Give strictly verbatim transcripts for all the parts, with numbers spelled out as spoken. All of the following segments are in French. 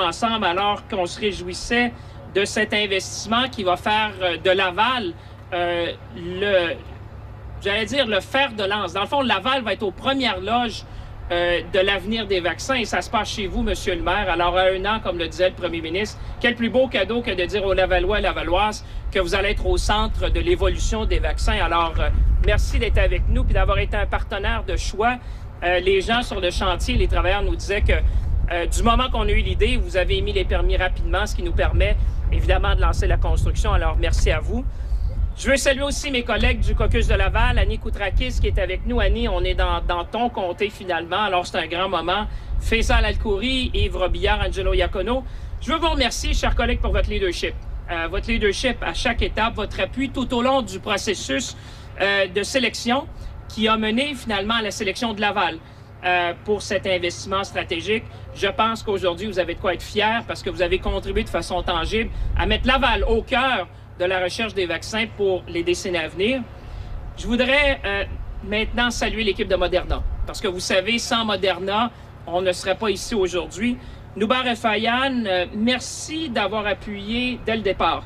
ensemble alors qu'on se réjouissait de cet investissement qui va faire de Laval euh, le, j'allais dire, le fer de lance. Dans le fond, Laval va être aux premières loges euh, de l'avenir des vaccins et ça se passe chez vous, Monsieur le maire. Alors, à un an, comme le disait le premier ministre, quel plus beau cadeau que de dire aux Lavallois et Lavalloises que vous allez être au centre de l'évolution des vaccins. Alors, euh, merci d'être avec nous et d'avoir été un partenaire de choix. Euh, les gens sur le chantier, les travailleurs nous disaient que euh, du moment qu'on a eu l'idée, vous avez émis les permis rapidement, ce qui nous permet évidemment de lancer la construction. Alors, merci à vous. Je veux saluer aussi mes collègues du caucus de Laval, Annie Koutrakis qui est avec nous. Annie, on est dans, dans ton comté finalement, alors c'est un grand moment. Faisal Alkouri, Yves Robillard, Angelo Iacono. Je veux vous remercier, chers collègues, pour votre leadership. Euh, votre leadership à chaque étape, votre appui tout au long du processus euh, de sélection qui a mené finalement à la sélection de Laval euh, pour cet investissement stratégique. Je pense qu'aujourd'hui, vous avez de quoi être fiers parce que vous avez contribué de façon tangible à mettre Laval au cœur de la recherche des vaccins pour les décennies à venir. Je voudrais euh, maintenant saluer l'équipe de Moderna parce que vous savez, sans Moderna, on ne serait pas ici aujourd'hui. Noubar Effayan, euh, merci d'avoir appuyé dès le départ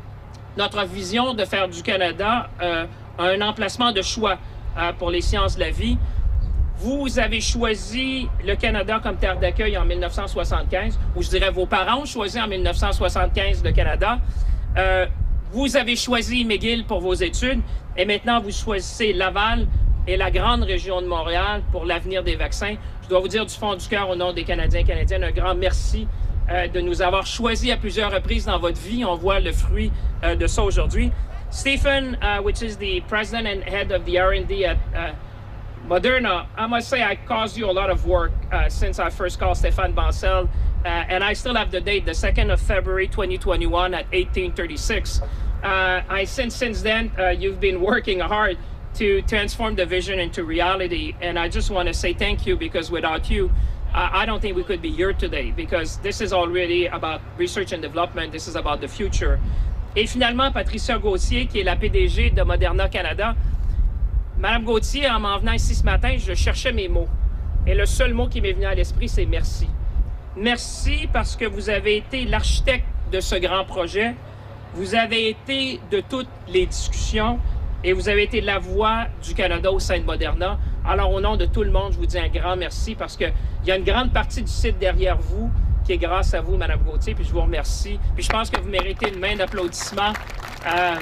notre vision de faire du Canada euh, un emplacement de choix euh, pour les sciences de la vie. Vous avez choisi le Canada comme terre d'accueil en mille neuf cent soixante-quinze, ou je dirais vos parents ont choisi en mille neuf cent soixante-quinze le Canada. Euh, vous avez choisi McGill pour vos études et maintenant vous choisissez Laval et la grande région de Montréal pour l'avenir des vaccins. Je dois vous dire du fond du cœur au nom des Canadiens et Canadiennes un grand merci euh, de nous avoir choisis à plusieurs reprises dans votre vie. On voit le fruit euh, de ça aujourd'hui. Stephen, uh, which is the president and head of the R and D at uh, Moderna, I must say I caused you a lot of work uh, since I first called Stéphane Bancel, uh, and I still have the date, the second of February twenty twenty-one at eighteen thirty-six. Uh, I since since then uh, you've been working hard to transform the vision into reality, and I just want to say thank you because without you, uh, I don't think we could be here today because this is already about research and development. This is about the future. Et finalement, Patricia Gauthier, qui est la P D G de Moderna Canada. Madame Gauthier, en m'en venant ici ce matin, je cherchais mes mots. Et le seul mot qui m'est venu à l'esprit, c'est merci. Merci parce que vous avez été l'architecte de ce grand projet. Vous avez été de toutes les discussions et vous avez été la voix du Canada au sein de Moderna. Alors, au nom de tout le monde, je vous dis un grand merci parce qu'il y a une grande partie du site derrière vous qui est grâce à vous, Madame Gauthier, puis je vous remercie. Puis je pense que vous méritez une main d'applaudissement. Euh,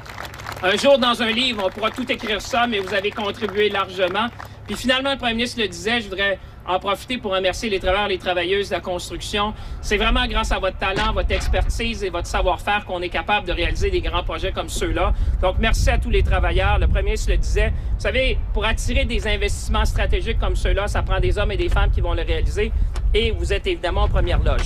un jour, dans un livre, on pourra tout écrire ça, mais vous avez contribué largement. Puis finalement, le premier ministre le disait, je voudrais en profiter pour remercier les travailleurs et les travailleuses de la construction. C'est vraiment grâce à votre talent, votre expertise et votre savoir-faire qu'on est capable de réaliser des grands projets comme ceux-là. Donc, merci à tous les travailleurs. Le premier ministre le disait, vous savez, pour attirer des investissements stratégiques comme ceux-là, ça prend des hommes et des femmes qui vont le réaliser. Et vous êtes évidemment en première loge.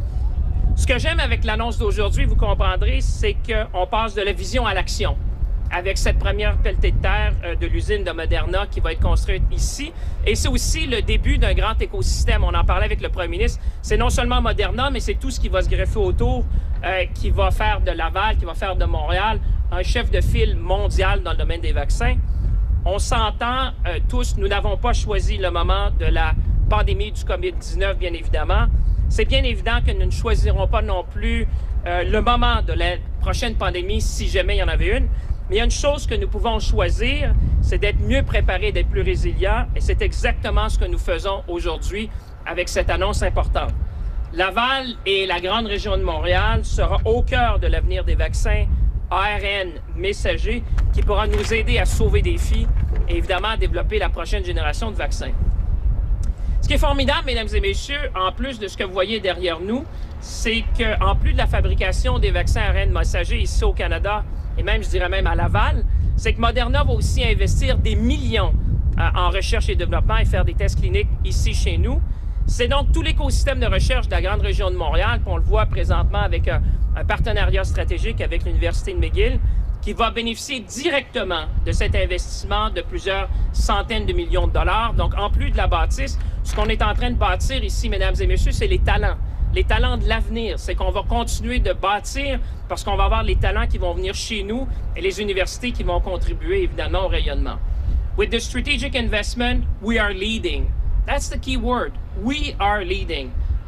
Ce que j'aime avec l'annonce d'aujourd'hui, vous comprendrez, c'est qu'on passe de la vision à l'action avec cette première pelletée de terre euh, de l'usine de Moderna qui va être construite ici. Et c'est aussi le début d'un grand écosystème. On en parlait avec le premier ministre. C'est non seulement Moderna, mais c'est tout ce qui va se greffer autour, euh, qui va faire de Laval, qui va faire de Montréal un chef de file mondial dans le domaine des vaccins. On s'entend euh, tous, nous n'avons pas choisi le moment de la pandémie du COVID dix-neuf, bien évidemment. C'est bien évident que nous ne choisirons pas non plus euh, le moment de la prochaine pandémie si jamais il y en avait une. Mais il y a une chose que nous pouvons choisir, c'est d'être mieux préparés, d'être plus résilients. Et c'est exactement ce que nous faisons aujourd'hui avec cette annonce importante. Laval et la grande région de Montréal sera au cœur de l'avenir des vaccins A R N messagers qui pourra nous aider à sauver des vies et évidemment à développer la prochaine génération de vaccins. Ce qui est formidable, mesdames et messieurs, en plus de ce que vous voyez derrière nous, c'est qu'en plus de la fabrication des vaccins A R N messagers ici au Canada, et même, je dirais même à Laval, c'est que Moderna va aussi investir des millions euh, en recherche et développement et faire des tests cliniques ici chez nous. C'est donc tout l'écosystème de recherche de la grande région de Montréal, puis on le voit présentement avec un, un partenariat stratégique avec l'Université de McGill, qui va bénéficier directement de cet investissement de plusieurs centaines de millions de dollars. Donc, en plus de la bâtisse, ce qu'on est en train de bâtir ici, mesdames et messieurs, c'est les talents. Les talents de l'avenir, c'est qu'on va continuer de bâtir parce qu'on va avoir les talents qui vont venir chez nous et les universités qui vont contribuer évidemment au rayonnement. With the strategic investment, we are leading. That's the key word. We are leading.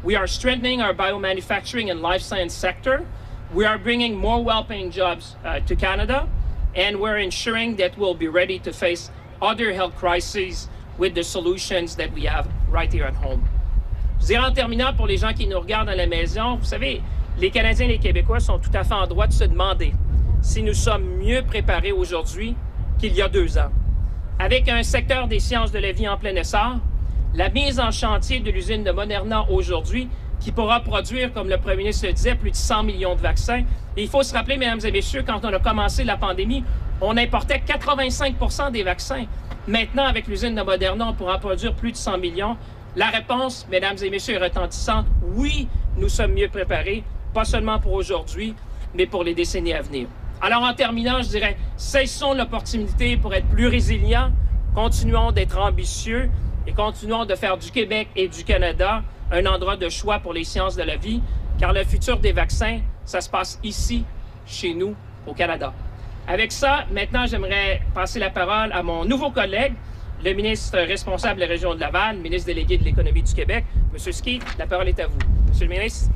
We are strengthening our biomanufacturing and life science sector. We are bringing more well-paying jobs uh, to Canada, and we're ensuring that we'll be ready to face other health crises with the solutions that we have right here at home. Je dirais en terminant, pour les gens qui nous regardent à la maison, vous savez, les Canadiens et les Québécois sont tout à fait en droit de se demander si nous sommes mieux préparés aujourd'hui qu'il y a deux ans. Avec un secteur des sciences de la vie en plein essor, la mise en chantier de l'usine de Moderna aujourd'hui, qui pourra produire, comme le premier ministre le disait, plus de cent millions de vaccins. Et il faut se rappeler, mesdames et messieurs, quand on a commencé la pandémie, on importait quatre-vingt-cinq pour cent des vaccins. Maintenant, avec l'usine de Moderna, on pourra produire plus de cent millions. La réponse, mesdames et messieurs, est retentissante. Oui, nous sommes mieux préparés, pas seulement pour aujourd'hui, mais pour les décennies à venir. Alors, en terminant, je dirais, saisissons l'opportunité pour être plus résilients, continuons d'être ambitieux et continuons de faire du Québec et du Canada un endroit de choix pour les sciences de la vie, car le futur des vaccins, ça se passe ici, chez nous, au Canada. Avec ça, maintenant, j'aimerais passer la parole à mon nouveau collègue, le ministre responsable de la région de Laval, ministre délégué de l'économie du Québec. Monsieur Skeet, la parole est à vous. Monsieur le ministre.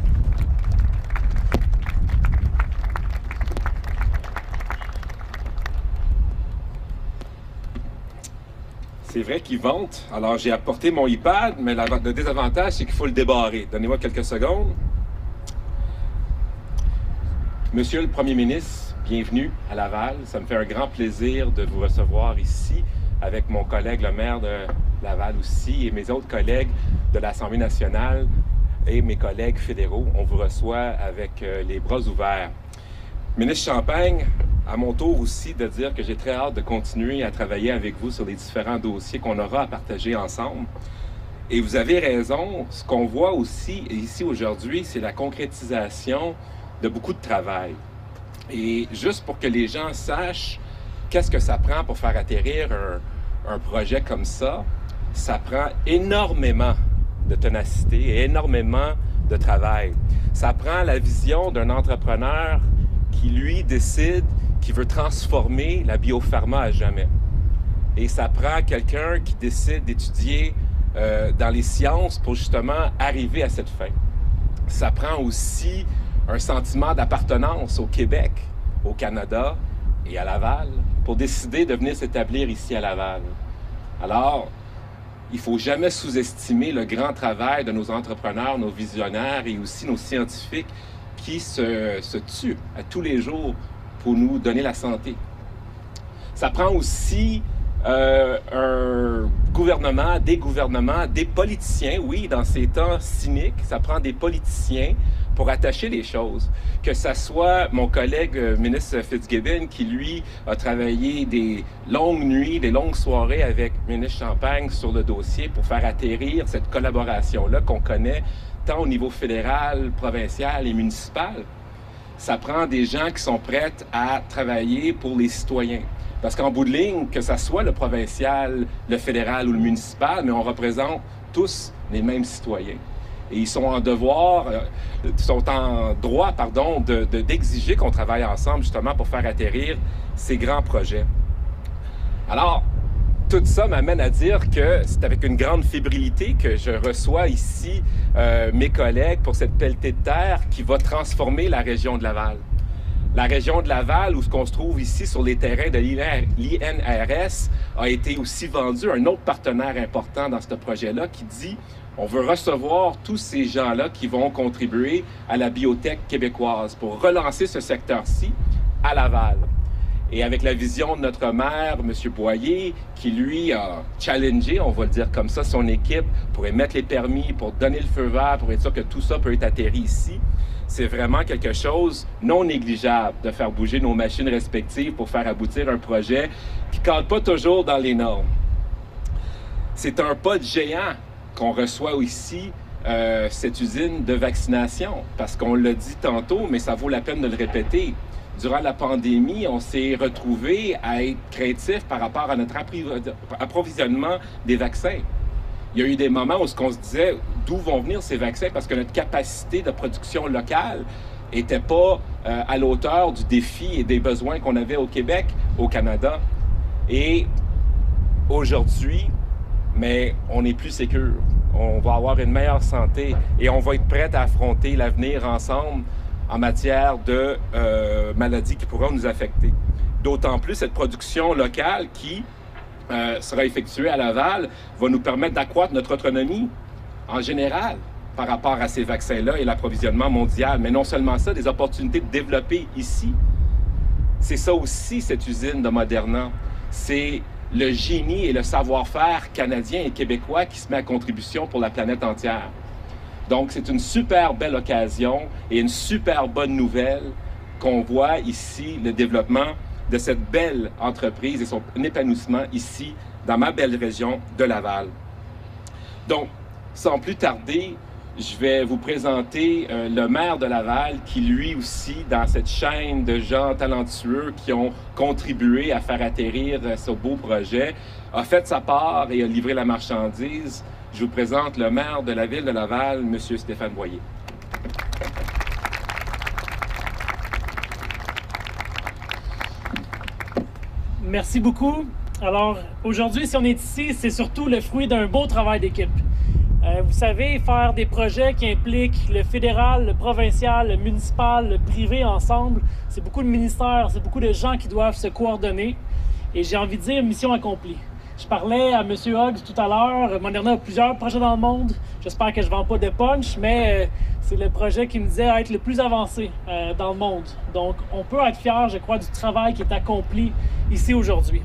C'est vrai qu'il vente. Alors, j'ai apporté mon iPad, mais la, le désavantage, c'est qu'il faut le débarrer. Donnez-moi quelques secondes. Monsieur le Premier ministre, bienvenue à Laval. Ça me fait un grand plaisir de vous recevoir ici avec mon collègue, le maire de Laval aussi, et mes autres collègues de l'Assemblée nationale et mes collègues fédéraux. On vous reçoit avec euh, les bras ouverts. Ministre Champagne, à mon tour aussi de dire que j'ai très hâte de continuer à travailler avec vous sur les différents dossiers qu'on aura à partager ensemble. Et vous avez raison, ce qu'on voit aussi ici aujourd'hui, c'est la concrétisation de beaucoup de travail. Et juste pour que les gens sachent qu'est-ce que ça prend pour faire atterrir un, un projet comme ça, ça prend énormément de ténacité et énormément de travail. Ça prend la vision d'un entrepreneur qui, lui, décide qu'il veut transformer la biopharma à jamais. Et ça prend quelqu'un qui décide d'étudier euh, dans les sciences pour justement arriver à cette fin. Ça prend aussi un sentiment d'appartenance au Québec, au Canada et à Laval pour décider de venir s'établir ici à Laval. Alors, il ne faut jamais sous-estimer le grand travail de nos entrepreneurs, nos visionnaires et aussi nos scientifiques qui se, se tuent à tous les jours pour nous donner la santé. Ça prend aussi euh, un gouvernement, des gouvernements, des politiciens, oui, dans ces temps cyniques, ça prend des politiciens pour attacher les choses. Que ça soit mon collègue euh, ministre Fitzgibbon qui, lui, a travaillé des longues nuits, des longues soirées avec le ministre Champagne sur le dossier pour faire atterrir cette collaboration-là qu'on connaît tant au niveau fédéral, provincial et municipal. Ça prend des gens qui sont prêts à travailler pour les citoyens. Parce qu'en bout de ligne, que ça soit le provincial, le fédéral ou le municipal, mais on représente tous les mêmes citoyens. Et ils sont en devoir, euh, sont en droit, pardon, de, de, d'exiger qu'on travaille ensemble justement pour faire atterrir ces grands projets. Alors, tout ça m'amène à dire que c'est avec une grande fébrilité que je reçois ici euh, mes collègues pour cette pelletée de terre qui va transformer la région de Laval. La région de Laval, où ce qu'on se trouve ici sur les terrains de l'I N R S, a été aussi vendu à un autre partenaire important dans ce projet-là qui dit on veut recevoir tous ces gens-là qui vont contribuer à la biotech québécoise pour relancer ce secteur-ci à Laval. Et avec la vision de notre maire, M. Boyer, qui lui a challengé, on va le dire comme ça, son équipe pour émettre les permis, pour donner le feu vert, pour être sûr que tout ça peut être atterri ici, c'est vraiment quelque chose non négligeable de faire bouger nos machines respectives pour faire aboutir un projet qui ne cadre pas toujours dans les normes. C'est un pas de géant qu'on reçoit ici, euh, cette usine de vaccination, parce qu'on l'a dit tantôt, mais ça vaut la peine de le répéter. Durant la pandémie, on s'est retrouvé à être craintif par rapport à notre approvisionnement des vaccins. Il y a eu des moments où on se disait d'où vont venir ces vaccins parce que notre capacité de production locale n'était pas euh, à l'auteur du défi et des besoins qu'on avait au Québec, au Canada. Et aujourd'hui, mais on n'est plus sécure. on va avoir une meilleure santé et on va être prêt à affronter l'avenir ensemble en matière de euh, maladies qui pourront nous affecter. D'autant plus cette production locale qui euh, sera effectuée à Laval va nous permettre d'accroître notre autonomie en général par rapport à ces vaccins-là et l'approvisionnement mondial. Mais non seulement ça, des opportunités de développer ici. C'est ça aussi, cette usine de Moderna. C'est le génie et le savoir-faire canadien et québécois qui se met à contribution pour la planète entière. Donc, c'est une super belle occasion et une super bonne nouvelle qu'on voit ici, le développement de cette belle entreprise et son épanouissement ici, dans ma belle région de Laval. Donc, sans plus tarder, je vais vous présenter euh, le maire de Laval qui, lui aussi, dans cette chaîne de gens talentueux qui ont contribué à faire atterrir euh, ce beau projet, a fait sa part et a livré la marchandise. Je vous présente le maire de la ville de Laval, M. Stéphane Boyer. Merci beaucoup. Alors, aujourd'hui, si on est ici, c'est surtout le fruit d'un beau travail d'équipe. Euh, vous savez, faire des projets qui impliquent le fédéral, le provincial, le municipal, le privé ensemble, c'est beaucoup de ministères, c'est beaucoup de gens qui doivent se coordonner. Et j'ai envie de dire mission accomplie. Je parlais à M. Hogg tout à l'heure. Moderna a plusieurs projets dans le monde. J'espère que je ne vends pas de punch, mais euh, c'est le projet qui me disait être le plus avancé euh, dans le monde. Donc, on peut être fier, je crois, du travail qui est accompli ici aujourd'hui.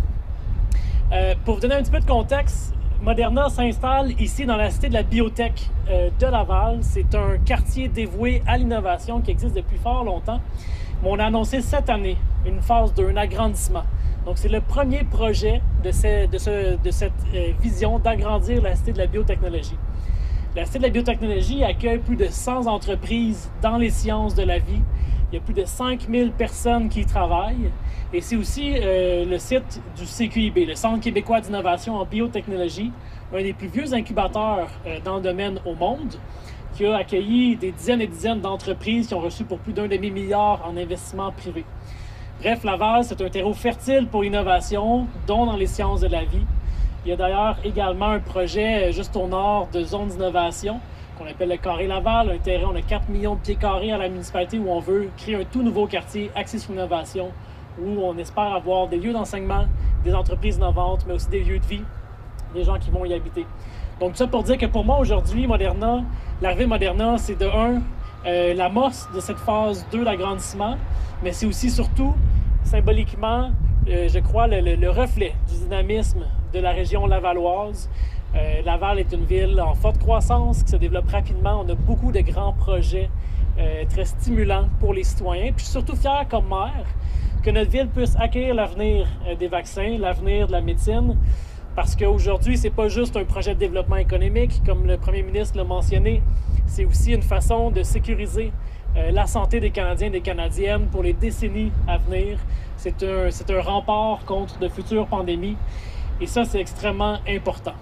Euh, pour vous donner un petit peu de contexte, Moderna s'installe ici dans la cité de la biotech euh, de Laval. C'est un quartier dévoué à l'innovation qui existe depuis fort longtemps. Mais on a annoncé cette année une phase d'un agrandissement. Donc, c'est le premier projet de, ce, de, ce, de cette euh, vision d'agrandir la Cité de la biotechnologie. La Cité de la biotechnologie accueille plus de cent entreprises dans les sciences de la vie. Il y a plus de cinq mille personnes qui y travaillent. Et c'est aussi euh, le site du C Q I B, le Centre québécois d'innovation en biotechnologie, un des plus vieux incubateurs euh, dans le domaine au monde, qui a accueilli des dizaines et dizaines d'entreprises qui ont reçu pour plus d'un demi-milliard en investissement privé. Bref, Laval, c'est un terreau fertile pour l'innovation, dont dans les sciences de la vie. Il y a d'ailleurs également un projet juste au nord de zone d'innovation qu'on appelle le Carré Laval, un terrain, on a quatre millions de pieds carrés à la municipalité où on veut créer un tout nouveau quartier axé sur l'innovation, où on espère avoir des lieux d'enseignement, des entreprises innovantes, mais aussi des lieux de vie, des gens qui vont y habiter. Donc, tout ça pour dire que pour moi, aujourd'hui, Moderna, l'arrivée de Moderna, c'est de un, euh, l'amorce de cette phase deux d'agrandissement, mais c'est aussi surtout, symboliquement, euh, je crois, le, le, le reflet du dynamisme de la région lavalloise. Euh, Laval est une ville en forte croissance qui se développe rapidement. On a beaucoup de grands projets euh, très stimulants pour les citoyens. Puis je suis surtout fier comme maire que notre ville puisse accueillir l'avenir euh, des vaccins, l'avenir de la médecine, parce qu'aujourd'hui, c'est pas juste un projet de développement économique, comme le premier ministre l'a mentionné, c'est aussi une façon de sécuriser euh, la santé des Canadiens et des Canadiennes pour les décennies à venir. C'est un, c'est un rempart contre de futures pandémies, et ça, c'est extrêmement important.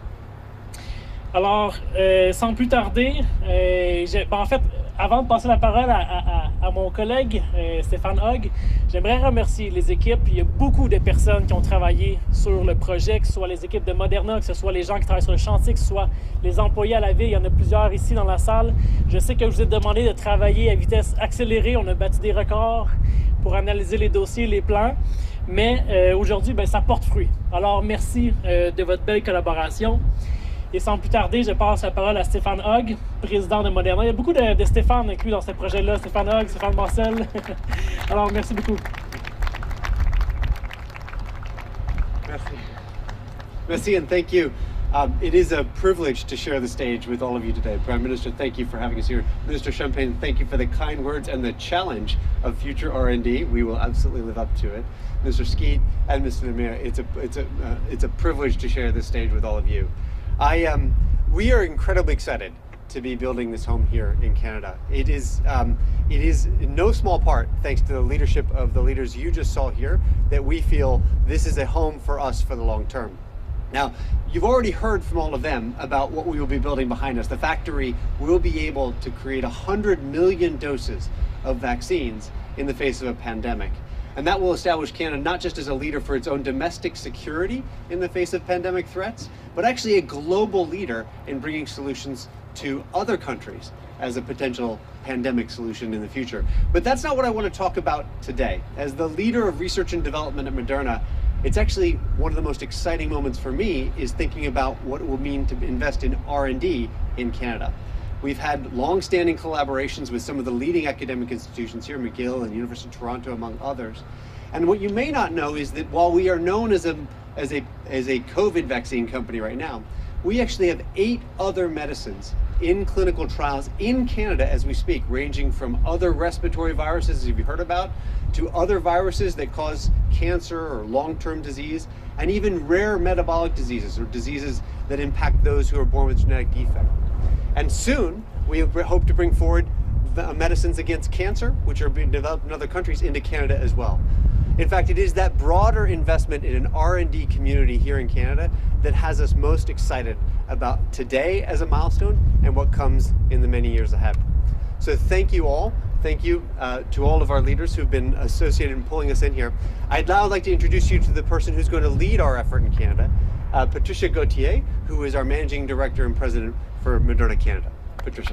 Alors, euh, sans plus tarder, euh, ben en fait, avant de passer la parole à, à, à mon collègue euh, Stéphane Hogg, j'aimerais remercier les équipes. Il y a beaucoup de personnes qui ont travaillé sur le projet, que ce soit les équipes de Moderna, que ce soit les gens qui travaillent sur le chantier, que ce soit les employés à la ville. Il y en a plusieurs ici dans la salle. Je sais que je vous ai demandé de travailler à vitesse accélérée. On a battu des records pour analyser les dossiers, les plans. Mais euh, aujourd'hui, ben, ça porte fruit. Alors, merci euh, de votre belle collaboration. Et sans plus tarder, je passe la parole à Stéphane Hogg, président de Moderna. Il y a beaucoup de, de Stéphane inclus dans ce projet-là. Stéphane Hogg, Stéphane Marcel. Alors, merci beaucoup. Merci. Merci, and thank you. Um, it is a privilege to share the stage with all of you today. Prime Minister, thank you for having us here. Minister Champagne, thank you for the kind words and the challenge of future R and D. We will absolutely live up to it. Mister Skeet and Mister Lemire, it's a, it's, a, uh, it's a privilege to share this stage with all of you. I, um, we are incredibly excited to be building this home here in Canada. It is, um, it is in no small part, thanks to the leadership of the leaders you just saw here, that we feel this is a home for us for the long term. Now, you've already heard from all of them about what we will be building behind us. The factory will be able to create one hundred million doses of vaccines in the face of a pandemic. And that will establish Canada not just as a leader for its own domestic security in the face of pandemic threats, but actually a global leader in bringing solutions to other countries as a potential pandemic solution in the future. But that's not what I want to talk about today. As the leader of research and development at Moderna, it's actually one of the most exciting moments for me is thinking about what it will mean to invest in R and D in Canada. We've had long-standing collaborations with some of the leading academic institutions here, McGill and University of Toronto, among others. And what you may not know is that while we are known as a, as a, as a COVID vaccine company right now, we actually have eight other medicines in clinical trials in Canada as we speak, ranging from other respiratory viruses, as you've heard about, to other viruses that cause cancer or long-term disease, and even rare metabolic diseases or diseases that impact those who are born with genetic defect. And soon, we hope to bring forward medicines against cancer, which are being developed in other countries, into Canada as well. In fact, it is that broader investment in an R and D community here in Canada that has us most excited about today as a milestone and what comes in the many years ahead. So thank you all. Thank you uh, to all of our leaders who've been associated in pulling us in here. I'd now like to introduce you to the person who's going to lead our effort in Canada, uh, Patricia Gauthier, who is our Managing Director and President for Moderna Canada. Patricia.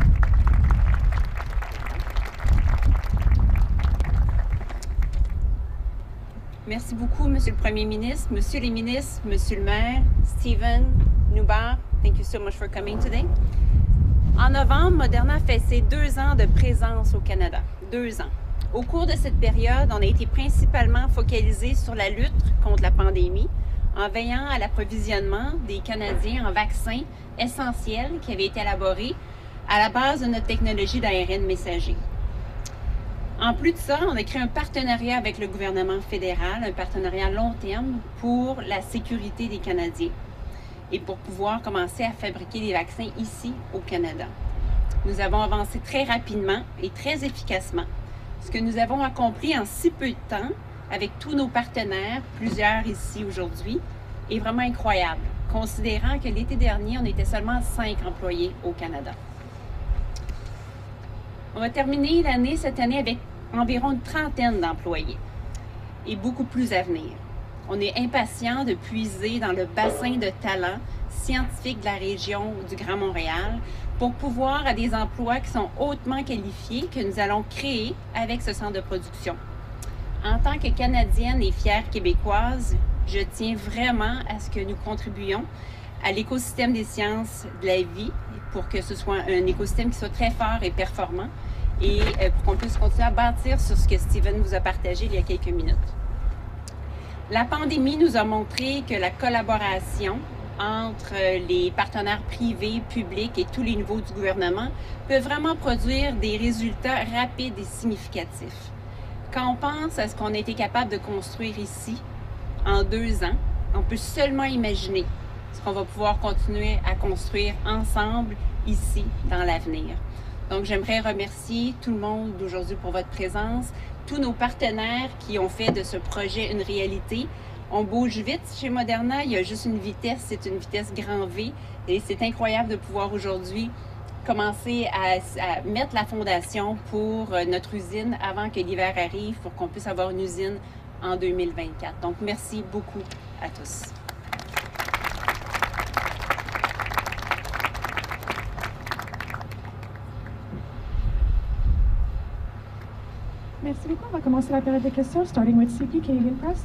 Merci beaucoup, Monsieur le Premier ministre, Monsieur les ministres, Monsieur le maire, Stephen, Noubar, thank you so much for coming today. En novembre, Moderna fait ses deux ans de présence au Canada. Deux ans. Au cours de cette période, on a été principalement focalisé sur la lutte contre la pandémie, en veillant à l'approvisionnement des Canadiens en vaccins essentiels qui avaient été élaborés à la base de notre technologie d'A R N messager. En plus de ça, on a créé un partenariat avec le gouvernement fédéral, un partenariat à long terme pour la sécurité des Canadiens et pour pouvoir commencer à fabriquer des vaccins ici au Canada. Nous avons avancé très rapidement et très efficacement. Ce que nous avons accompli en si peu de temps avec tous nos partenaires, plusieurs ici aujourd'hui, est vraiment incroyable, considérant que l'été dernier, on était seulement cinq employés au Canada. On va terminer l'année cette année avec environ une trentaine d'employés et beaucoup plus à venir. On est impatient de puiser dans le bassin de talents scientifiques de la région du Grand Montréal pour pouvoir à des emplois qui sont hautement qualifiés que nous allons créer avec ce centre de production. En tant que Canadienne et fière Québécoise, je tiens vraiment à ce que nous contribuions à l'écosystème des sciences de la vie pour que ce soit un écosystème qui soit très fort et performant et pour qu'on puisse continuer à bâtir sur ce que Stephen vous a partagé il y a quelques minutes. La pandémie nous a montré que la collaboration entre les partenaires privés, publics et tous les niveaux du gouvernement peut vraiment produire des résultats rapides et significatifs. Quand on pense à ce qu'on a été capable de construire ici en deux ans, on peut seulement imaginer ce qu'on va pouvoir continuer à construire ensemble ici dans l'avenir. Donc, j'aimerais remercier tout le monde d'aujourd'hui pour votre présence, tous nos partenaires qui ont fait de ce projet une réalité. On bouge vite chez Moderna, il y a juste une vitesse, c'est une vitesse grand V et c'est incroyable de pouvoir aujourd'hui commencer à, à mettre la fondation pour notre usine avant que l'hiver arrive pour qu'on puisse avoir une usine en deux mille vingt-quatre. Donc, merci beaucoup à tous. Merci beaucoup. On va commencer la période de questions, starting with C P, Canadian Press.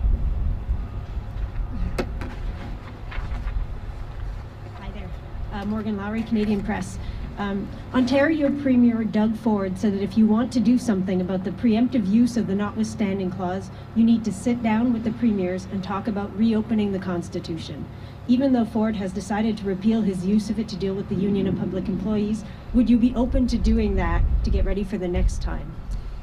Hi there. Uh, Morgan Lowry, Canadian Press. Um, Ontario Premier Doug Ford said that if you want to do something about the preemptive use of the notwithstanding clause, you need to sit down with the premiers and talk about reopening the Constitution. Even though Ford has decided to repeal his use of it to deal with the Union of Public Employees, would you be open to doing that to get ready for the next time?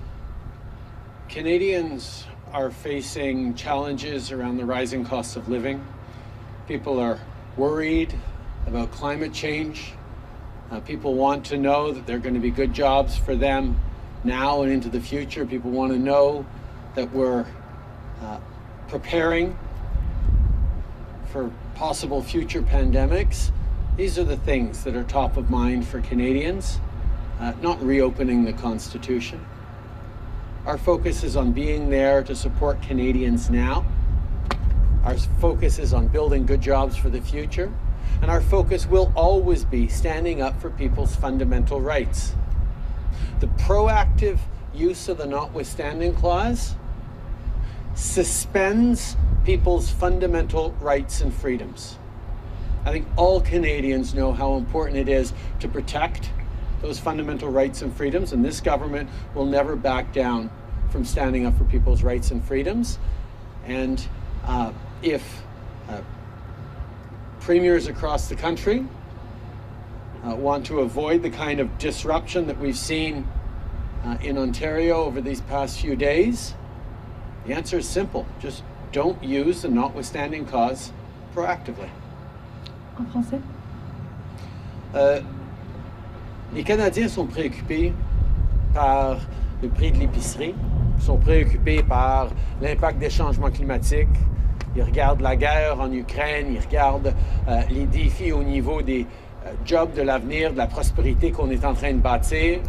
Canadians are facing challenges around the rising cost of living. People are worried about climate change. Uh, people want to know that there are going to be good jobs for them now and into the future. People want to know that we're uh, preparing for possible future pandemics. These are the things that are top of mind for Canadians, uh, not reopening the Constitution. Our focus is on being there to support Canadians now. Our focus is on building good jobs for the future. And our focus will always be standing up for people's fundamental rights. The proactive use of the notwithstanding clause suspends people's fundamental rights and freedoms. I think all Canadians know how important it is to protect those fundamental rights and freedoms, and this government will never back down from standing up for people's rights and freedoms. And uh, if uh, premiers across the country uh, want to avoid the kind of disruption that we've seen uh, in Ontario over these past few days, the answer is simple. Just don't use the notwithstanding clause proactively. En français? Euh, les Canadiens sont préoccupés par le prix de l'épicerie, sont préoccupés par l'impact des changements climatiques. Ils regardent la guerre en Ukraine, ils regardent euh, les défis au niveau des euh, jobs de l'avenir, de la prospérité qu'on est en train de bâtir.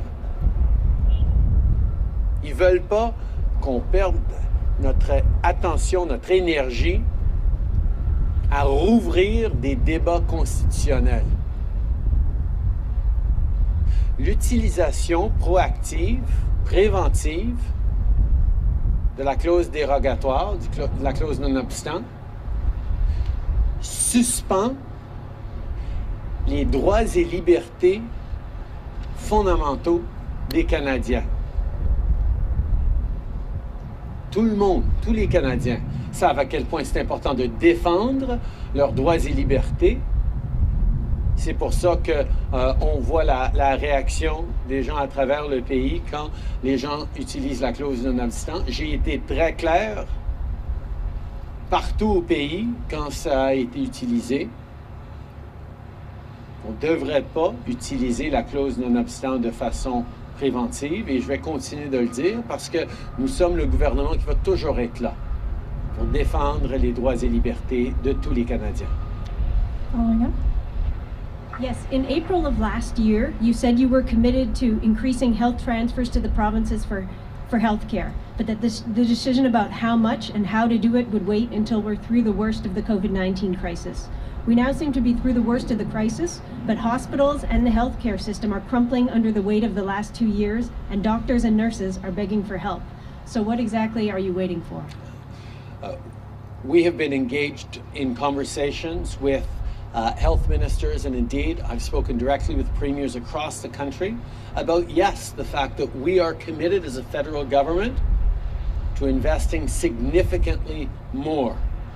Ils ne veulent pas qu'on perde notre attention, notre énergie à rouvrir des débats constitutionnels. L'utilisation proactive, préventive de la clause dérogatoire, de la clause non-obstant, suspend les droits et libertés fondamentaux des Canadiens. Tout le monde, tous les Canadiens savent à quel point c'est important de défendre leurs droits et libertés. C'est pour ça qu'on euh, voit la, la réaction des gens à travers le pays quand les gens utilisent la clause non-obstant. J'ai été très clair partout au pays quand ça a été utilisé. On ne devrait pas utiliser la clause non-obstant de façon préventive et je vais continuer de le dire parce que nous sommes le gouvernement qui va toujours être là pour défendre les droits et libertés de tous les Canadiens. Following up. Yes, in April of last year, you said you were committed to increasing health transfers to the provinces for, for health care, but that this, the decision about how much and how to do it would wait until we're through the worst of the COVID nineteen crisis. We now seem to be through the worst of the crisis, but hospitals and the healthcare system are crumpling under the weight of the last two years, and doctors and nurses are begging for help. So what exactly are you waiting for? Uh, we have been engaged in conversations with uh, health ministers, and indeed, I've spoken directly with premiers across the country about, yes, the fact that we are committed as a federal government to investing significantly more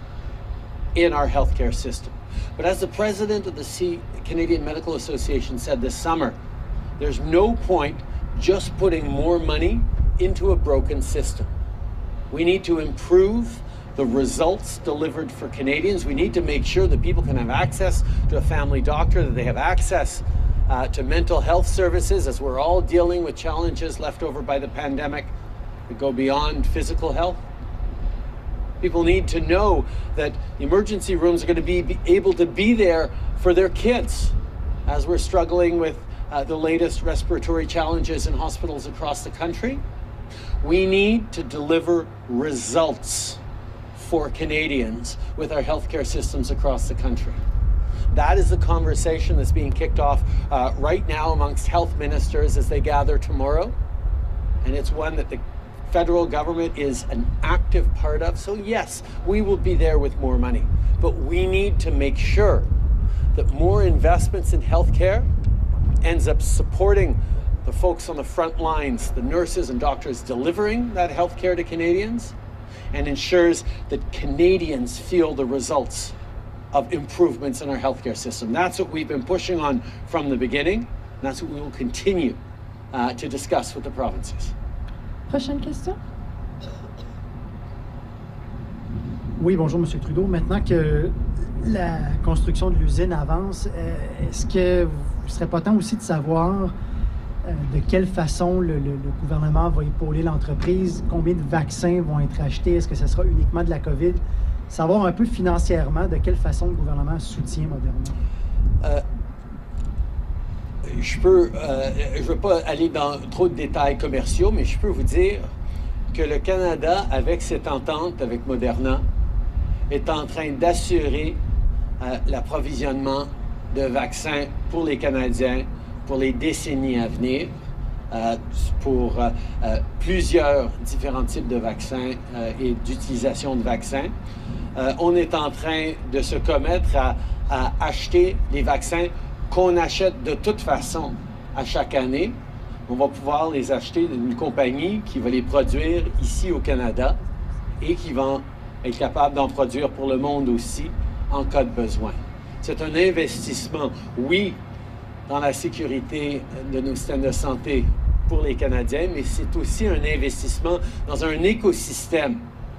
in our healthcare system. But as the president of the C Canadian Medical Association said this summer, there's no point just putting more money into a broken system. We need to improve the results delivered for Canadians. We need to make sure that people can have access to a family doctor, that they have access uh, to mental health services, as we're all dealing with challenges left over by the pandemic that go beyond physical health. People need to know that emergency rooms are going to be, be able to be there for their kids as we're struggling with uh, the latest respiratory challenges in hospitals across the country. We need to deliver results for Canadians with our healthcare systems across the country. That is the conversation that's being kicked off uh, right now amongst health ministers as they gather tomorrow. And it's one that the federal government is an active part of. So yes, we will be there with more money, but we need to make sure that more investments in healthcare ends up supporting the folks on the front lines, the nurses and doctors delivering that healthcare to Canadians, and ensures that Canadians feel the results of improvements in our healthcare system. That's what we've been pushing on from the beginning, and that's what we will continue uh, to discuss with the provinces. Prochaine question. Oui, bonjour, M. Trudeau. Maintenant que la construction de l'usine avance, euh, est-ce que vous ne serait pas temps aussi de savoir euh, de quelle façon le, le, le gouvernement va épauler l'entreprise, combien de vaccins vont être achetés, est-ce que ce sera uniquement de la COVID? Savoir un peu financièrement de quelle façon le gouvernement soutient Moderna. Euh, je peux, euh, je ne veux pas aller dans trop de détails commerciaux, mais je peux vous dire que le Canada, avec cette entente avec Moderna, est en train d'assurer euh, l'approvisionnement de vaccins pour les Canadiens pour les décennies à venir, euh, pour euh, euh, plusieurs différents types de vaccins euh, et d'utilisation de vaccins. Euh, on est en train de se commettre à, à acheter les vaccins qu'on achète de toute façon à chaque année. On va pouvoir les acheter d'une compagnie qui va les produire ici au Canada et qui va être capable d'en produire pour le monde aussi en cas de besoin. C'est un investissement, oui, dans la sécurité de nos systèmes de santé pour les Canadiens, mais c'est aussi un investissement dans un écosystème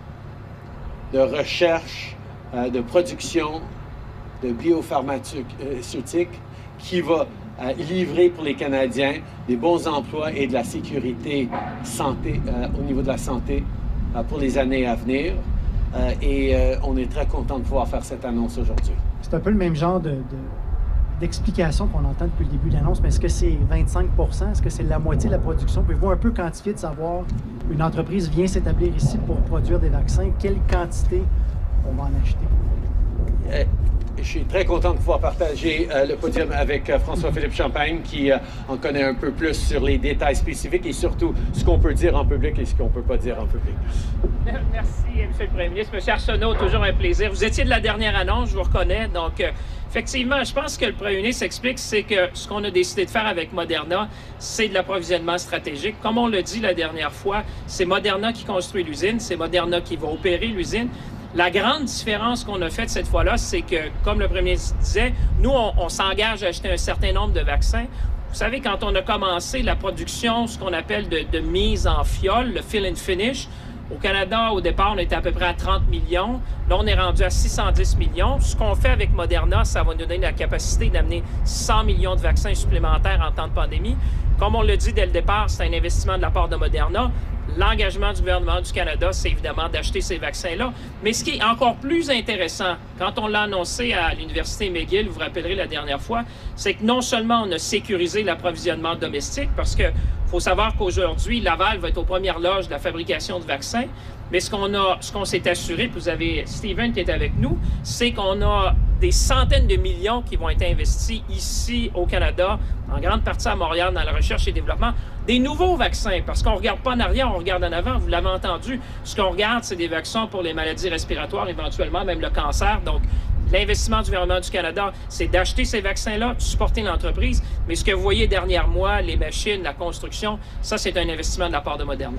de recherche, euh, de production, de biopharmaceutiques qui va euh, livrer pour les Canadiens des bons emplois et de la sécurité santé, euh, au niveau de la santé euh, pour les années à venir. Euh, et euh, on est très content de pouvoir faire cette annonce aujourd'hui. C'est un peu le même genre de... de... d'explications qu'on entend depuis le début de l'annonce, mais est-ce que c'est vingt-cinq pour cent? Est-ce que c'est la moitié de la production? Pouvez-vous un peu quantifier de savoir, une entreprise vient s'établir ici pour produire des vaccins, quelle quantité on va en acheter? Euh, je suis très content de pouvoir partager euh, le podium avec euh, François-Philippe Champagne qui euh, en connaît un peu plus sur les détails spécifiques et surtout ce qu'on peut dire en public et ce qu'on ne peut pas dire en public. Merci, M. le Premier ministre. M. Arsenault, toujours un plaisir. Vous étiez de la dernière annonce, je vous reconnais, donc... Euh, Effectivement, je pense que le Premier ministre explique, c'est que ce qu'on a décidé de faire avec Moderna, c'est de l'approvisionnement stratégique. Comme on l'a dit la dernière fois, c'est Moderna qui construit l'usine, c'est Moderna qui va opérer l'usine. La grande différence qu'on a faite cette fois-là, c'est que, comme le Premier ministre disait, nous, on, on s'engage à acheter un certain nombre de vaccins. Vous savez, quand on a commencé la production, ce qu'on appelle de, de mise en fiole, le fill and finish, au Canada, au départ, on était à peu près à trente millions. Là, on est rendu à six cent dix millions. Ce qu'on fait avec Moderna, ça va nous donner la capacité d'amener cent millions de vaccins supplémentaires en temps de pandémie. Comme on l'a dit dès le départ, c'est un investissement de la part de Moderna. L'engagement du gouvernement du Canada, c'est évidemment d'acheter ces vaccins-là. Mais ce qui est encore plus intéressant, quand on l'a annoncé à l'Université McGill, vous vous rappellerez la dernière fois, c'est que non seulement on a sécurisé l'approvisionnement domestique, parce que faut savoir qu'aujourd'hui, Laval va être aux premières loges de la fabrication de vaccins, mais ce qu'on a, ce qu'on s'est assuré, puis vous avez Steven qui est avec nous, c'est qu'on a des centaines de millions qui vont être investis ici au Canada, en grande partie à Montréal, dans la recherche et développement, des nouveaux vaccins, parce qu'on ne regarde pas en arrière, on regarde en avant, vous l'avez entendu. Ce qu'on regarde, c'est des vaccins pour les maladies respiratoires, éventuellement même le cancer. Donc, l'investissement du gouvernement du Canada, c'est d'acheter ces vaccins-là, de supporter l'entreprise. Mais ce que vous voyez dernière mois, les machines, la construction, ça, c'est un investissement de la part de Moderna.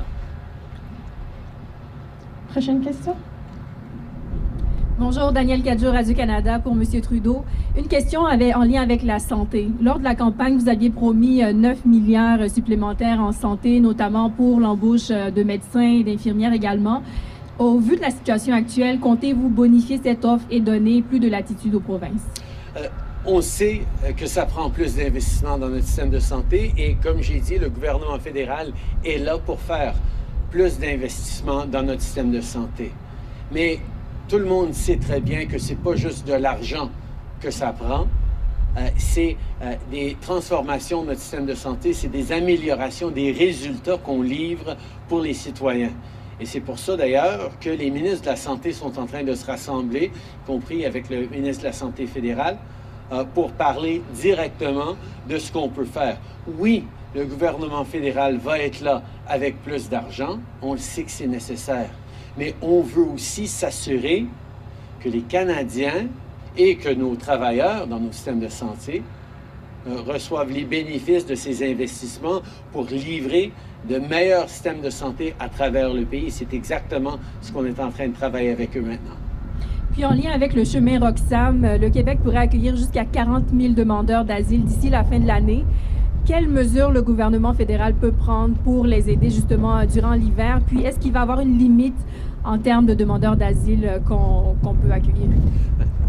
Prochaine question. Bonjour, Daniel Cadjo, Radio-Canada pour M. Trudeau. Une question avait, en lien avec la santé. Lors de la campagne, vous aviez promis neuf milliards supplémentaires en santé, notamment pour l'embauche de médecins et d'infirmières également. Au vu de la situation actuelle, comptez-vous bonifier cette offre et donner plus de latitude aux provinces? Euh, on sait que ça prend plus d'investissement dans notre système de santé et comme j'ai dit, le gouvernement fédéral est là pour faire plus d'investissement dans notre système de santé. Mais tout le monde sait très bien que c'est pas juste de l'argent que ça prend, euh, c'est euh, des transformations de notre système de santé, c'est des améliorations, des résultats qu'on livre pour les citoyens. Et c'est pour ça d'ailleurs que les ministres de la Santé sont en train de se rassembler, y compris avec le ministre de la Santé fédéral, euh, pour parler directement de ce qu'on peut faire. Oui, le gouvernement fédéral va être là avec plus d'argent, on le sait que c'est nécessaire. Mais on veut aussi s'assurer que les Canadiens et que nos travailleurs dans nos systèmes de santé euh, reçoivent les bénéfices de ces investissements pour livrer de meilleurs systèmes de santé à travers le pays. C'est exactement ce qu'on est en train de travailler avec eux maintenant. Puis en lien avec le chemin Roxham, le Québec pourrait accueillir jusqu'à quarante mille demandeurs d'asile d'ici la fin de l'année. Quelles mesures le gouvernement fédéral peut prendre pour les aider justement durant l'hiver? Puis est-ce qu'il va y avoir une limite en termes de demandeurs d'asile qu'on qu'on peut accueillir?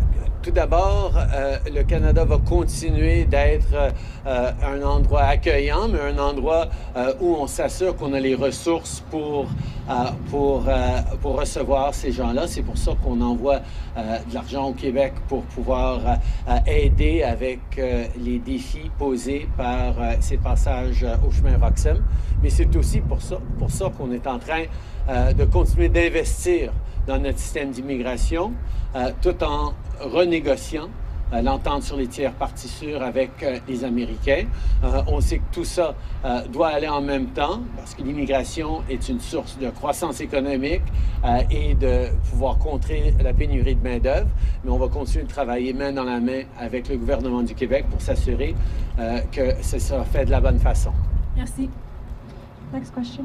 tout d'abord, euh, le Canada va continuer d'être euh, un endroit accueillant, mais un endroit euh, où on s'assure qu'on a les ressources pour, euh, pour, euh, pour recevoir ces gens-là. C'est pour ça qu'on envoie euh, de l'argent au Québec pour pouvoir euh, aider avec euh, les défis posés par euh, ces passages au chemin Roxham. Mais c'est aussi pour ça, pour ça qu'on est en train euh, de continuer d'investir dans notre système d'immigration, euh, tout en renégociant euh, l'entente sur les tiers parties sûres avec euh, les Américains. Euh, on sait que tout ça euh, doit aller en même temps parce que l'immigration est une source de croissance économique euh, et de pouvoir contrer la pénurie de main-d'œuvre. Mais on va continuer de travailler main dans la main avec le gouvernement du Québec pour s'assurer euh, que ça sera fait de la bonne façon. Merci. Next question.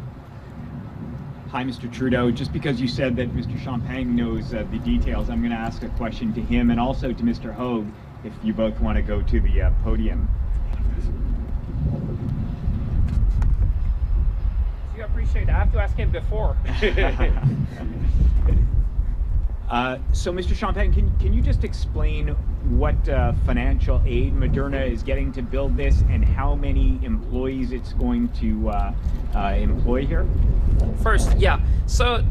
Hi, Mister Trudeau. Just because you said that Mister Champagne knows uh, the details, I'm going to ask a question to him and also to Mister Hogue, if you both want to go to the uh, podium. You appreciate it. I have to ask him before. uh, so, Mister Champagne, can, can you just explain what uh, financial aid Moderna is getting to build this and how many employees it's going to uh, uh, employ here? First, yeah. So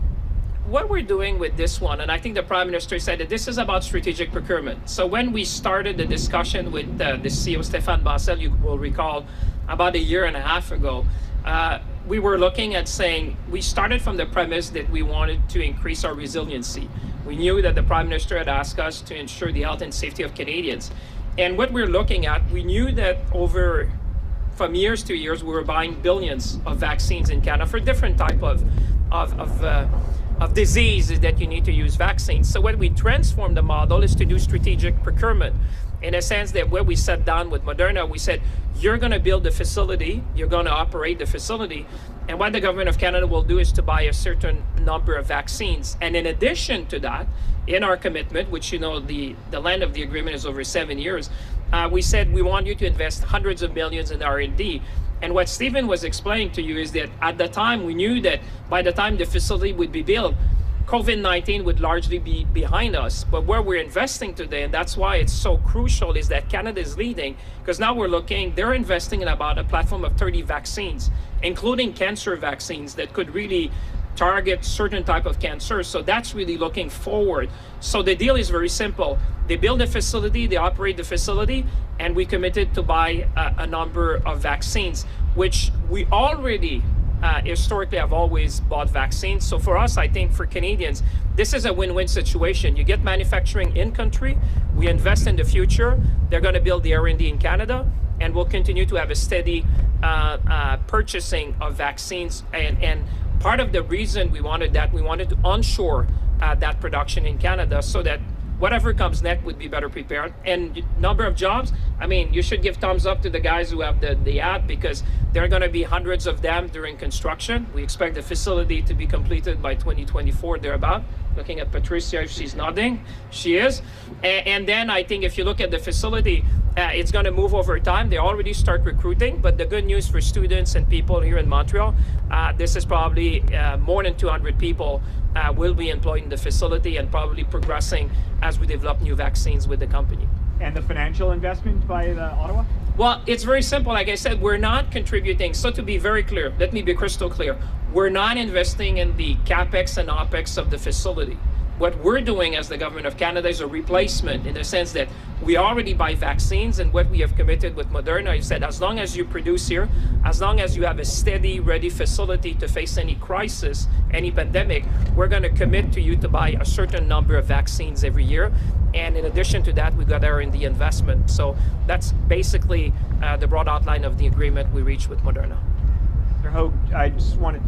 what we're doing with this one, and I think the Prime Minister said that this is about strategic procurement. So when we started the discussion with uh, the C E O, Stéphane Bancel, you will recall, about a year and a half ago, uh, we were looking at saying, we started from the premise that we wanted to increase our resiliency. We knew that the Prime Minister had asked us to ensure the health and safety of Canadians. And what we're looking at, we knew that over, from years to years, we were buying billions of vaccines in Canada for different type of, of, of, uh, of diseases that you need to use vaccines. So when we transformed the model is to do strategic procurement. In a sense that when we sat down with Moderna, we said, you're going to build the facility, you're going to operate the facility, and what the government of Canada will do is to buy a certain number of vaccines. And in addition to that, in our commitment, which you know the, the length of the agreement is over seven years, uh, we said we want you to invest hundreds of millions in R and D. And what Stephen was explaining to you is that at the time, we knew that by the time the facility would be built, COVID nineteen would largely be behind us. But where we're investing today, and that's why it's so crucial, is that Canada is leading, because now we're looking, they're investing in about a platform of thirty vaccines, including cancer vaccines that could really target certain type of cancer. So that's really looking forward. So the deal is very simple. They build a facility, they operate the facility, and we committed to buy a, a number of vaccines, which we already Uh, historically have always bought vaccines. So for us, I think for Canadians, this is a win-win situation. You get manufacturing in country, we invest in the future, they're going to build the R and D in Canada, and we'll continue to have a steady uh, uh, purchasing of vaccines. And, and part of the reason we wanted that, we wanted to onshore uh, that production in Canada so that whatever comes next would be better prepared. And number of jobs, I mean, you should give thumbs up to the guys who have the, the ad, because there are going to be hundreds of them during construction. We expect the facility to be completed by twenty twenty-four, thereabout. Looking at Patricia, if she's nodding, she is. And, and then I think if you look at the facility, uh, it's going to move over time. They already start recruiting, but the good news for students and people here in Montreal, uh, this is probably uh, more than two hundred people uh, will be employed in the facility and probably progressing as we develop new vaccines with the company. And the financial investment by the Ottawa? Well, it's very simple. Like I said, we're not contributing. So to be very clear, let me be crystal clear. We're not investing in the CapEx and OpEx of the facility. What we're doing as the Government of Canada is a replacement, in the sense that we already buy vaccines, and what we have committed with Moderna is that as long as you produce here, as long as you have a steady, ready facility to face any crisis, any pandemic, we're going to commit to you to buy a certain number of vaccines every year. And in addition to that, we got R and D investment. So that's basically uh, the broad outline of the agreement we reached with Moderna. Mister Hogue, I just wanted...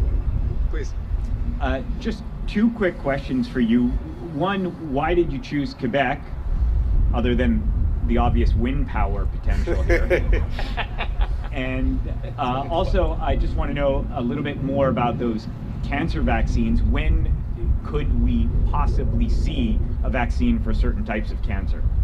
Please. Uh, just two quick questions for you. One, why did you choose Quebec, other than the obvious wind power potential here? And uh, also, I just want to know a little bit more about those cancer vaccines. When could we possibly see a vaccine for certain types of cancer?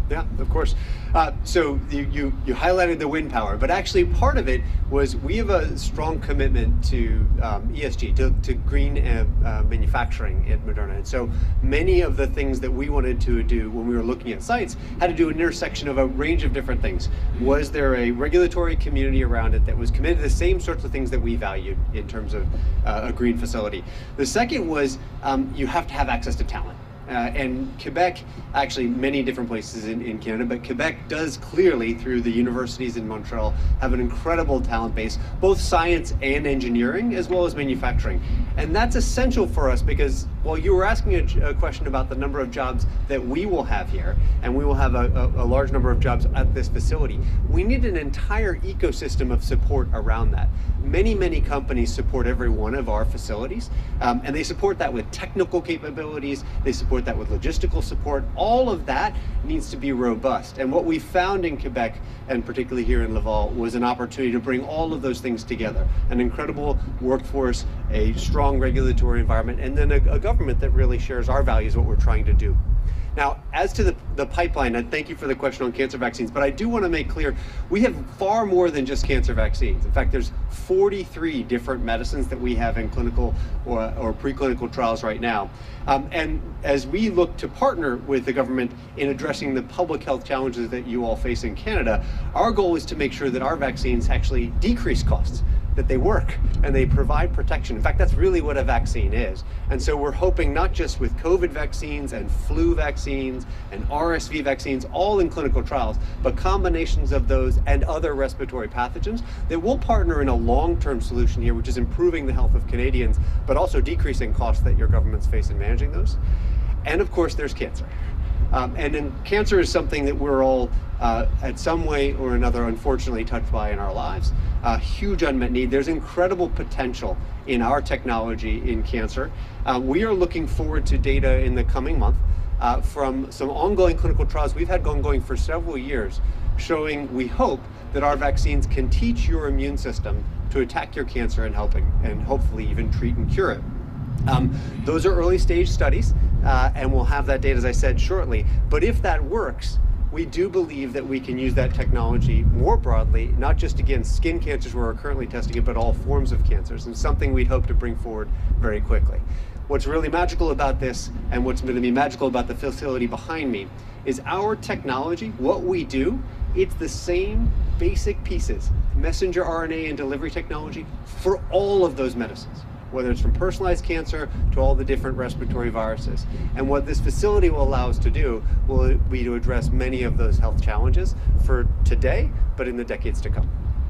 Yeah, of course. Uh, so you, you, you highlighted the wind power, but actually part of it was we have a strong commitment to um, E S G, to, to green uh, uh, manufacturing at Moderna. And so many of the things that we wanted to do when we were looking at sites had to do an intersection of a range of different things. Was there a regulatory community around it that was committed to the same sorts of things that we valued in terms of uh, a green facility? The second was um, you have to have access to talent. Uh, and Quebec, actually many different places in, in Canada, but Quebec does clearly, through the universities in Montreal, have an incredible talent base, both science and engineering, as well as manufacturing. And that's essential for us because, while you were asking a, a question about the number of jobs that we will have here, and we will have a, a, a large number of jobs at this facility, we need an entire ecosystem of support around that. Many, many companies support every one of our facilities, um, and they support that with technical capabilities, they support that with logistical support. All of that needs to be robust. And what we found in Quebec, and particularly here in Laval, was an opportunity to bring all of those things together. An incredible workforce, a strong regulatory environment, and then a, a government that really shares our values, what we're trying to do. Now, as to the, the pipeline, and thank you for the question on cancer vaccines, but I do want to make clear, we have far more than just cancer vaccines. In fact, there's forty-three different medicines that we have in clinical or, or preclinical trials right now. Um, and as we look to partner with the government in addressing the public health challenges that you all face in Canada, our goal is to make sure that our vaccines actually decrease costs, that they work and they provide protection. In fact, that's really what a vaccine is. And so we're hoping not just with COVID vaccines and flu vaccines and R S V vaccines, all in clinical trials, but combinations of those and other respiratory pathogens, that we'll partner in a long-term solution here, which is improving the health of Canadians, but also decreasing costs that your governments face in managing those. And of course, there's cancer. Um, and then cancer is something that we're all, uh, at some way or another, unfortunately touched by in our lives. Uh, huge unmet need. There's incredible potential in our technology in cancer. Uh, we are looking forward to data in the coming month uh, from some ongoing clinical trials we've had ongoing for several years, showing, we hope, that our vaccines can teach your immune system to attack your cancer and helping, and hopefully even treat and cure it. Um, those are early stage studies, uh, and we'll have that data, as I said, shortly. But if that works, we do believe that we can use that technology more broadly, not just against skin cancers where we're currently testing it, but all forms of cancers, and something we'd hope to bring forward very quickly. What's really magical about this, and what's going to be magical about the facility behind me, is our technology, what we do, it's the same basic pieces, messenger R N A and delivery technology, for all of those medicines, whether it's from personalized cancer to all the different respiratory viruses. And what this facility will allow us to do will be to address many of those health challenges for today, but in the decades to come.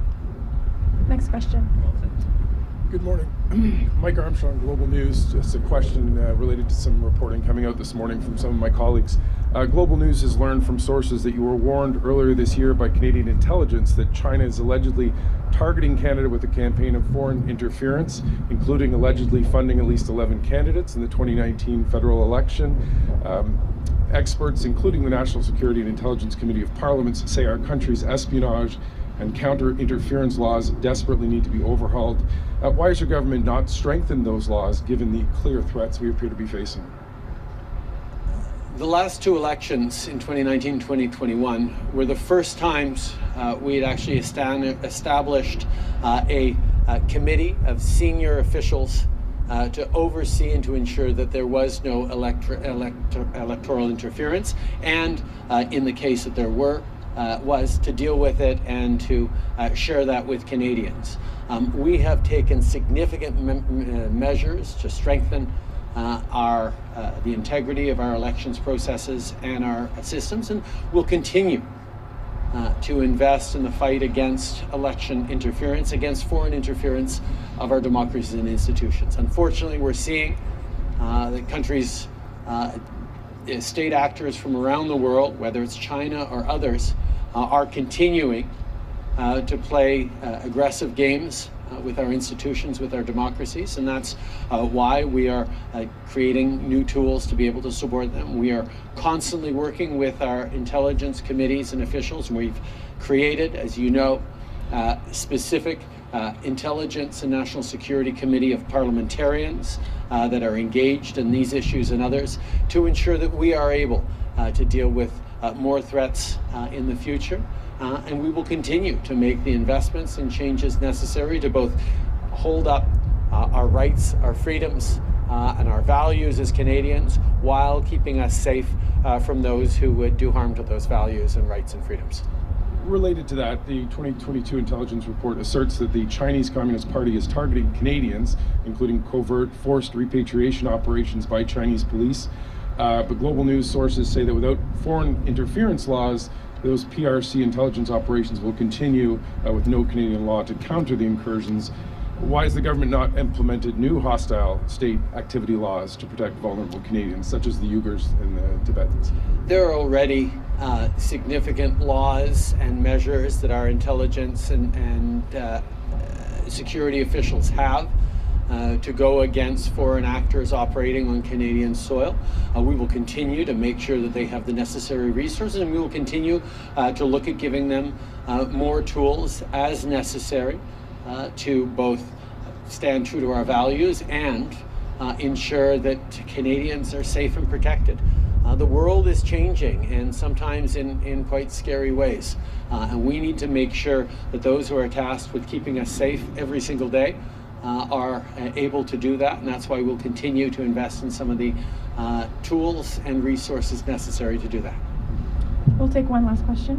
Next question. Good morning. Mike Armstrong, Global News. Just a question uh, related to some reporting coming out this morning from some of my colleagues. Uh, Global News has learned from sources that you were warned earlier this year by Canadian intelligence that China is allegedly targeting Canada with a campaign of foreign interference, including allegedly funding at least eleven candidates in the twenty nineteen federal election. Um, experts, including the National Security and Intelligence Committee of Parliaments, say our country's espionage and counter-interference laws desperately need to be overhauled. Uh, why has your government not strengthened those laws, given the clear threats we appear to be facing? The last two elections in twenty nineteen and twenty twenty-one were the first times uh, we had actually established uh, a, a committee of senior officials uh, to oversee and to ensure that there was no electro electro electoral interference, and uh, in the case that there were, uh, was to deal with it and to uh, share that with Canadians. Um, we have taken significant me measures to strengthen Uh, our uh, the integrity of our elections processes and our systems, and we'll continue uh, to invest in the fight against election interference, against foreign interference of our democracies and institutions. Unfortunately, we're seeing uh, that countries, uh, state actors from around the world, whether it's China or others, uh, are continuing uh, to play uh, aggressive games Uh, with our institutions, with our democracies, and that's uh, why we are uh, creating new tools to be able to support them. We are constantly working with our intelligence committees and officials, and we've created, as you know, uh, specific uh, intelligence and national security committee of parliamentarians uh, that are engaged in these issues and others to ensure that we are able uh, to deal with uh, more threats uh, in the future. Uh, and we will continue to make the investments and changes necessary to both hold up uh, our rights, our freedoms, uh, and our values as Canadians while keeping us safe uh, from those who would do harm to those values and rights and freedoms. Related to that, the twenty twenty-two intelligence report asserts that the Chinese Communist Party is targeting Canadians, including covert forced repatriation operations by Chinese police. Uh, but Global News sources say that without foreign interference laws, those P R C intelligence operations will continue uh, with no Canadian law to counter the incursions. Why has the government not implemented new hostile state activity laws to protect vulnerable Canadians, such as the Uyghurs and the Tibetans? There are already uh, significant laws and measures that our intelligence and, and uh, security officials have uh, to go against foreign actors operating on Canadian soil. Uh, we will continue to make sure that they have the necessary resources, and we will continue uh, to look at giving them uh, more tools as necessary Uh, to both stand true to our values and uh, ensure that Canadians are safe and protected. Uh, the world is changing, and sometimes in, in quite scary ways. Uh, and we need to make sure that those who are tasked with keeping us safe every single day uh, are uh, able to do that. And that's why we'll continue to invest in some of the uh, tools and resources necessary to do that. We'll take one last question.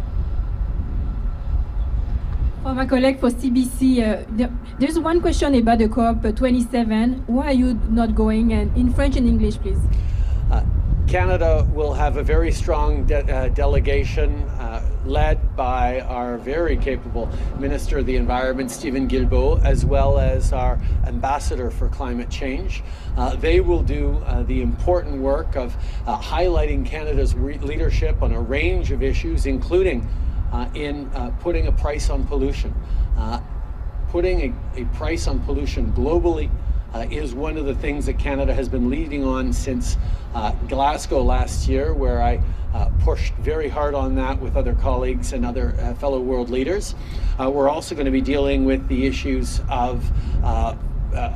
For my colleague for C B C, uh, there, there's one question about the COP twenty-seven. Why are you not going? And in French and English, please. Uh, Canada will have a very strong de uh, delegation uh, led by our very capable Minister of the Environment, Stephen Guilbeault, as well as our Ambassador for Climate Change. Uh, they will do uh, the important work of uh, highlighting Canada's leadership on a range of issues, including Uh, in uh, putting a price on pollution. Uh, putting a, a price on pollution globally uh, is one of the things that Canada has been leading on since uh, Glasgow last year, where I uh, pushed very hard on that with other colleagues and other uh, fellow world leaders. Uh, we're also going to be dealing with the issues of uh, uh,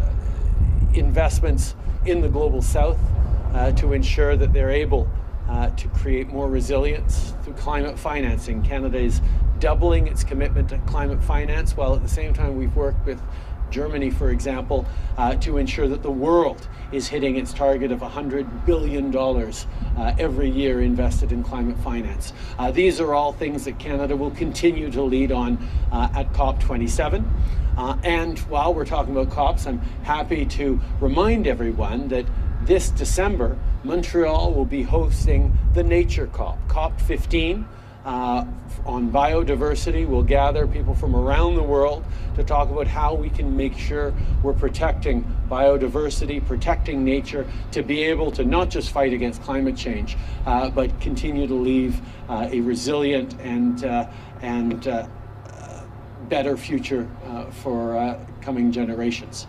investments in the Global South uh, to ensure that they're able Uh, to create more resilience through climate financing. Canada is doubling its commitment to climate finance, while at the same time we've worked with Germany, for example, uh, to ensure that the world is hitting its target of one hundred billion dollars uh, every year invested in climate finance. Uh, these are all things that Canada will continue to lead on uh, at COP twenty-seven. Uh, and while we're talking about COPs, I'm happy to remind everyone that this December, Montreal will be hosting the Nature COP, COP fifteen, uh, on biodiversity. We'll gather people from around the world to talk about how we can make sure we're protecting biodiversity, protecting nature, to be able to not just fight against climate change, uh, but continue to leave uh, a resilient and, uh, and uh, better future uh, for uh, coming generations.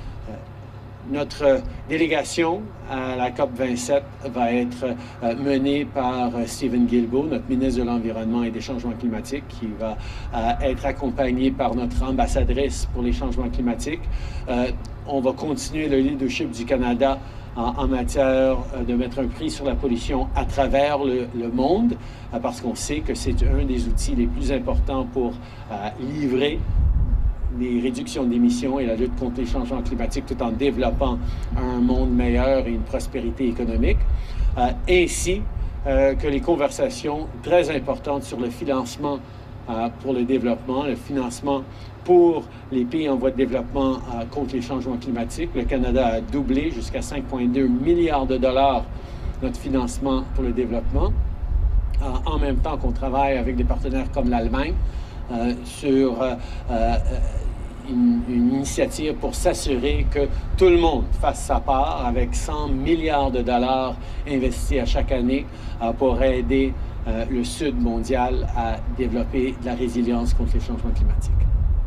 Notre délégation à la COP vingt-sept va être euh, menée par euh, Stephen Guilbeault, notre ministre de l'Environnement et des Changements climatiques, qui va euh, être accompagné par notre ambassadrice pour les changements climatiques. Euh, on va continuer le leadership du Canada en, en matière euh, de mettre un prix sur la pollution à travers le, le monde, euh, parce qu'on sait que c'est un des outils les plus importants pour euh, livrer les réductions d'émissions et la lutte contre les changements climatiques, tout en développant un monde meilleur et une prospérité économique, euh, ainsi euh, que les conversations très importantes sur le financement euh, pour le développement, le financement pour les pays en voie de développement euh, contre les changements climatiques. Le Canada a doublé jusqu'à cinq virgule deux milliards de dollars notre financement pour le développement, euh, en même temps qu'on travaille avec des partenaires comme l'Allemagne euh, sur euh, euh, Une, une initiative pour s'assurer que tout le monde fasse sa part, avec cent milliards de dollars investis à chaque année euh, pour aider euh, le Sud mondial à développer de la résilience contre les changements climatiques.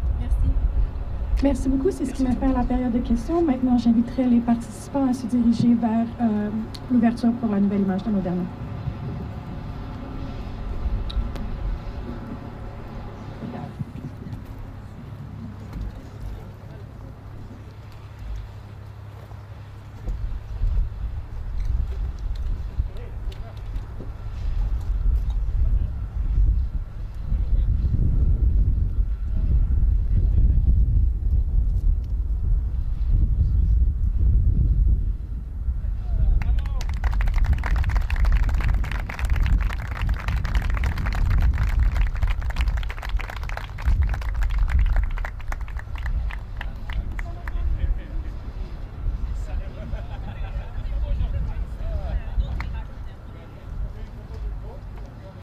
Merci. Merci beaucoup. C'est ce qui m'a fait la période de questions. Maintenant, j'inviterai les participants à se diriger vers euh, l'ouverture pour la nouvelle image de Moderna.